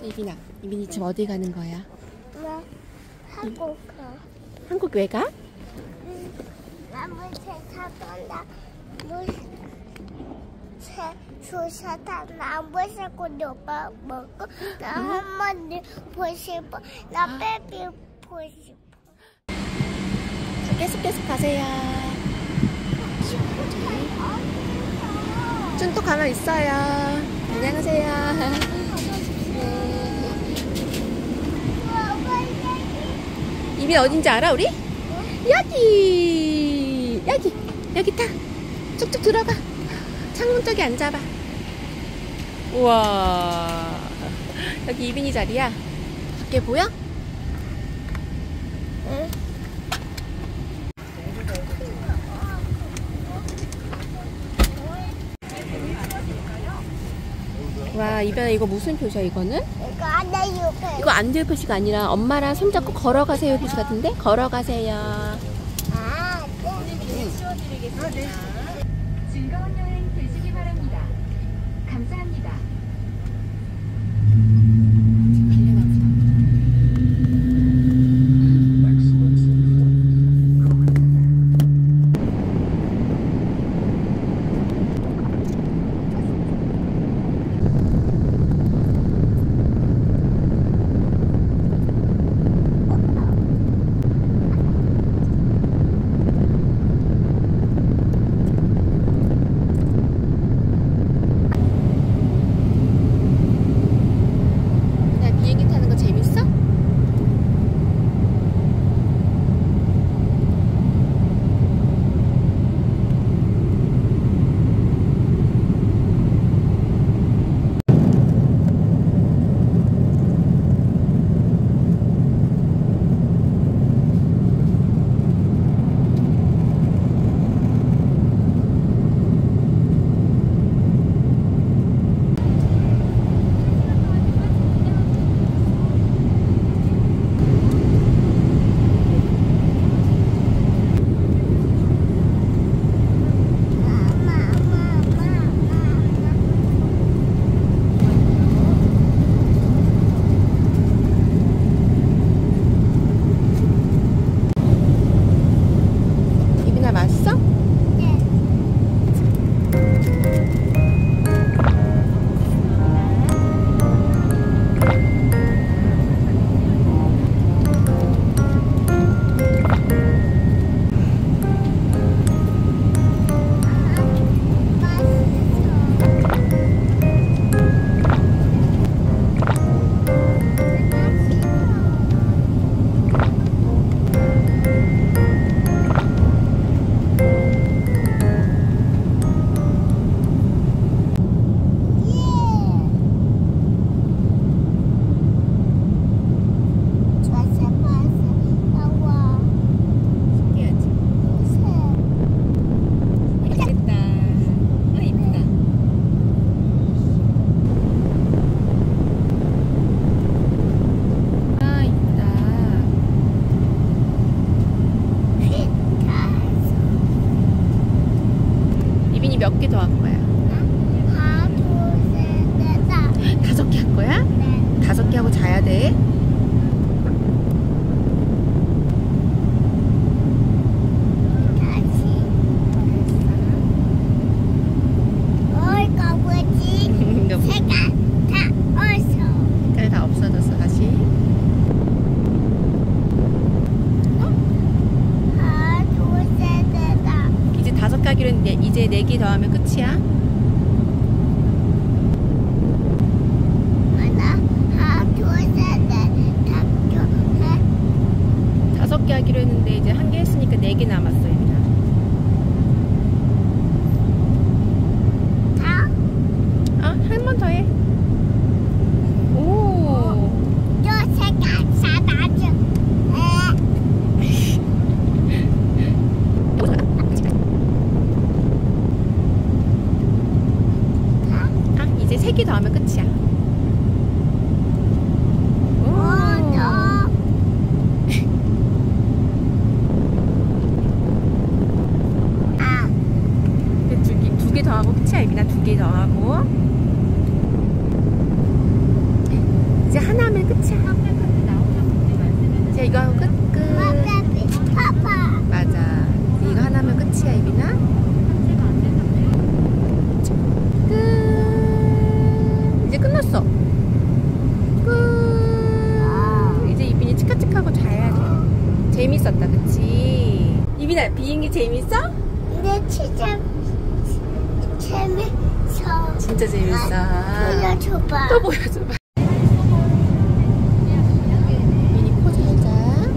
이빈이 지금 어디 가는 거야? 나 한국 가. 한국 왜 가? 나 물새 사던다. 수사다. 나 물새 고기 오빠 먹고 나 할머니 보고 싶어. 나 베비 보고 싶어. 계속 가세요. 준 또 가만 있어요. 안녕하세요. 이빈 어딘지 알아 우리? 여기 타. 쭉쭉 들어가. 창문 쪽에 앉아봐. 우와, 여기 이빈이 자리야. 밖에 보여? 응. 와, 이빈아 이거 무슨 표시야 이거는? 이거 안 돼요. 이거 안 될 표시가 아니라 엄마랑 손잡고 걸어가세요 표시 같은데? 걸어가세요. 아, 네. 치워드리겠습니다. 즐거운 여행 되시기 바랍니다. 감사합니다. 몇 개 더 할 거야? 하나, 둘, 셋, 넷, 다. 5개 할 거야? 네. 5개 하고 자야 돼. 다시. 어이가 뭐지? 색깔 다 어서. 색깔 다 없어졌어 다시. 하나, 둘, 셋, 넷, 다. 이제 5개 하기로 했는데 이제 4개 더 하면 끝이야. 하나, 둘, 셋, 넷, 다. 5개 하기로 했는데 이제 1개 했으니까 4개 남았어. 다. 한 번 더 해. 오. 저 색깔 사다줘. 하면 끝이야. 이제 이거 하면 끝. 파파. 맞아. 이거 하나면 끝이야, 이빈아. 끝. 이제 끝났어. 끝. 이제 이빈이 치카치카하고 자야 돼. 재밌었다, 그치? 이빈아, 비행기 재밌어? 근데 진짜 재밌어. 진짜 재밌어. 보여줘봐. 또 보여줘봐. 이빈이 코 잘 자.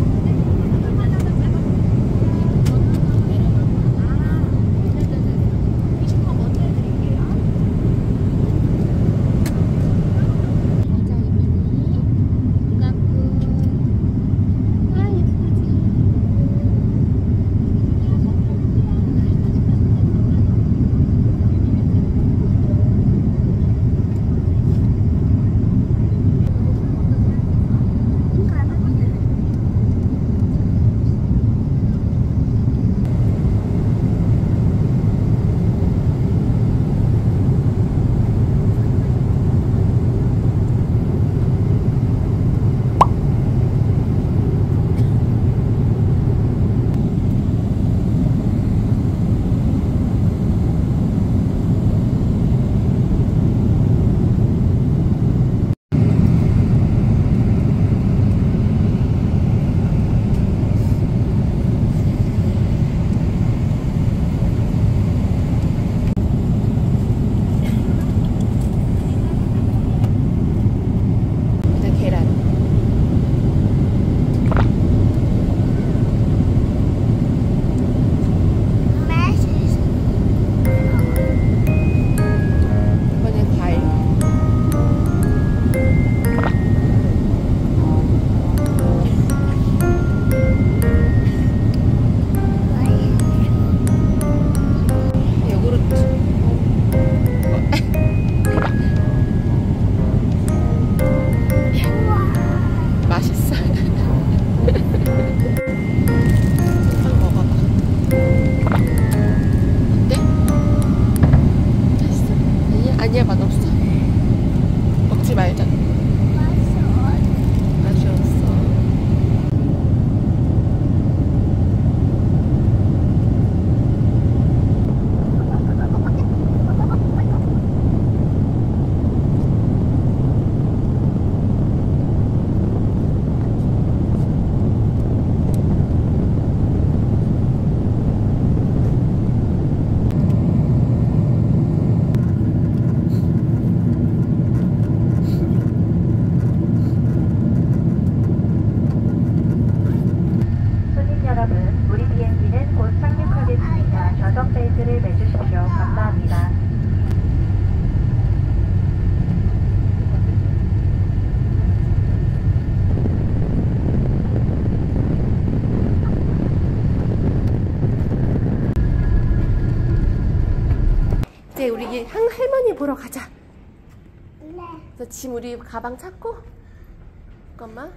아니야, 맛없어. 먹지 말자. 맛이 없어. 벨트를 매주십시오. 감사합니다. 이제 우리 할머니 보러 가자. 네. 그래서 짐 우리 가방 찾고. 잠깐만.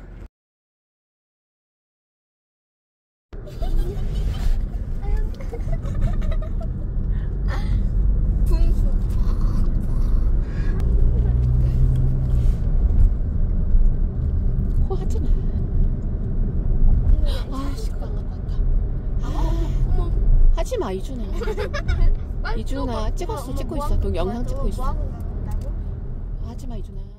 코 하지 마. 아, 시끄러운 것 같다. 하지 마, 이준아. 이준아, 찍고 있어. 그 영상 찍고 있어. 하지 마, 이준아.